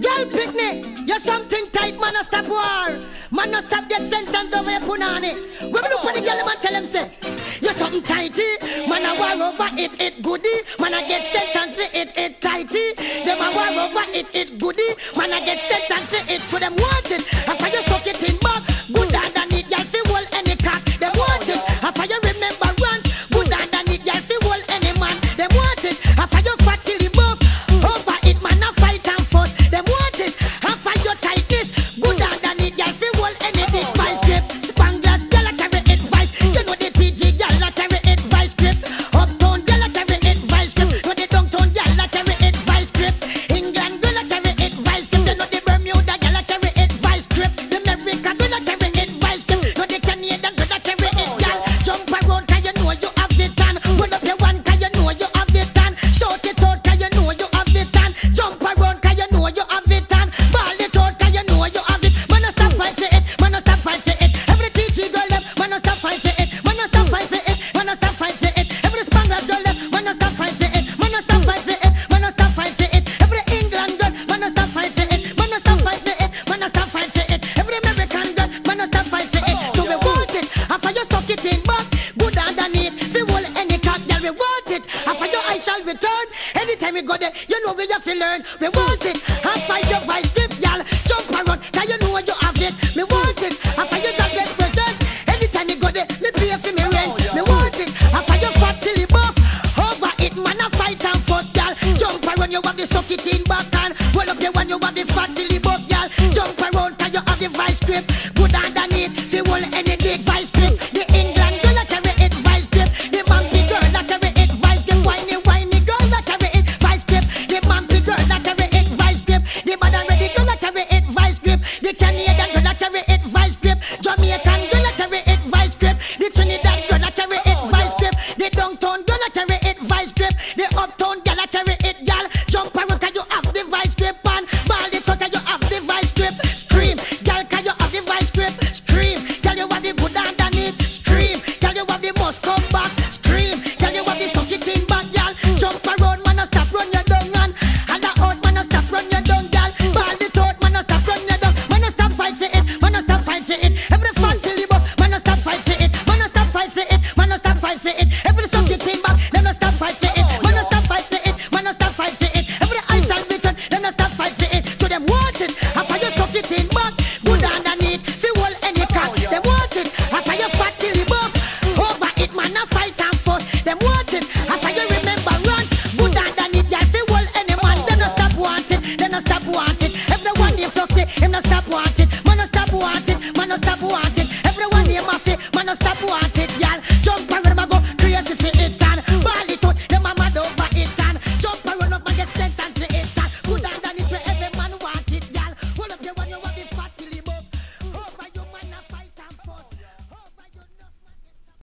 Girl picnic, you're something tight, man, a stop war. Man, no stop get sentenced over your punani. When we look at the girl, man, tell him say, you're something tighty. Man, a war over it goody. Man, I get sentenced for it tighty. Them a war over it goody. Man, I get sentenced for it, so them want it. After you suck it in back, good than it, girl, fi hold any cock. Them want it. After you remember runs, good than it, girl, fi hold any man. Them want it. After you fat till the buff, over it, man, a fight and fuss. Them want it. After your tightness, good than it, girl, fi hold any dick vice grip. Spanglers, girl, I carry it vice. You know the TG, girl, I carry it vice grip. Uptown, girl, I carry it vice grip. You know the downtown, girl, I carry it vice grip. England, girl, I carry it vice grip. You know the Bermuda, girl, I carry it vice grip. The America, girl, I carry it vice grip. You know the Canadian, girl, I carry it, girl. Jump around, 'cause you know you have it on. Roll up your one, 'cause you know you have it on. Shout it out, 'cause you know you have it on. Jump around, 'cause you know you have it on. Ball it out, 'cause you know you have it. Man, I stop fight for it. Man, I stop fight for it. Every TG girl left, man, I stop fight for it. Man, I stop fight for it. Man, I stop fight for it. Every Spanglers girl left, man, I stop fight for it. Man, I stop fight for it. Man, I stop fight for it. Every England girl, man, I stop fight for it. Man, I stop fight for it. Man, I stop fight for it. Every American girl, man, I stop fight for it. So we want it. After you suck it in back, good underneath. Fi hold any cock, girl, we want it. After your I shall return. Anytime we go there, you know we have to learn. We want it. After your vice grip, girl, jump around, 'cause you know you have it. Me want it. After you got represent. Anytime you go there, me pay for me rent. Me want it. After you fat till you buff, over it, man, a fight and fuss, girl. Jump around, you have the suck it in back and roll up the one, you have the fat till you buff, girl. Jump around, 'cause you have the vice grip. Good underneath, fi hold any dick vice grip. The England girl, I carry it vice grip. The Mampy girl, I carry it vice grip. Whiny girl, I carry it vice grip. The Mampy girl, I carry it vice grip. The bad and ready girl, I carry it vice grip. The Canadian girl, I carry it vice grip. Jamaican girl, I carry it vice grip. The Trinidad girl, I carry it vice grip. The downtown girl, I carry it vice grip. The uptown girl, I carry it, girl. Jump around, 'cause you have the vice grip. And ball it out, 'cause you have the vice grip. Scream, girl, 'cause you have the vice grip. Scream, girl, you have the good underneath. Scream, girl, you have the must come back. Scream, girl, you have the suck it in back, girl. Jump around, man, stop run your down, man. And out, man, stop run your down, girl. Ball it out, man, stop run your down. Man, stop fight for it. Man, stop fight for it. Every fat till you buff, man, stop fight for it. Man, stop fight for it. Man, stop fight for it. Every suck it in back, then stop fight for it. Man, stop fight for it. Man, stop fight for it. Every ice and return, then stop fight for it. So them want it. After you suck it in back, good underneath, fi hold any cock. Them want it. After you fat till you buff, over it, man, a fight and fuss. Them want it. After you remember runs, good underneath, girl, fi hold any man. Then stop want it. Then stop want it. Everyone you fuck it, him no stop want it. Man, stop want it. Man, stop want it. Everyone you mafia, man, stop want it.